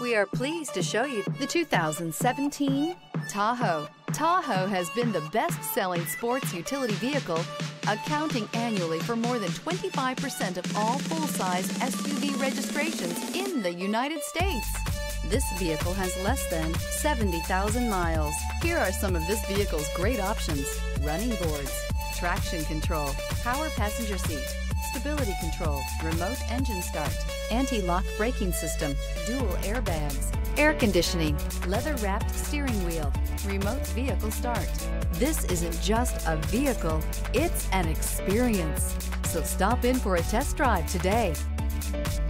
We are pleased to show you the 2017 Tahoe. Tahoe has been the best-selling sports utility vehicle, accounting annually for more than 25% of all full-size SUV registrations in the United States. This vehicle has less than 70,000 miles. Here are some of this vehicle's great options: running boards, traction control, power passenger seat, stability control, remote engine start, anti-lock braking system, dual airbags, air conditioning, leather-wrapped steering wheel, remote vehicle start. This isn't just a vehicle, it's an experience. So stop in for a test drive today.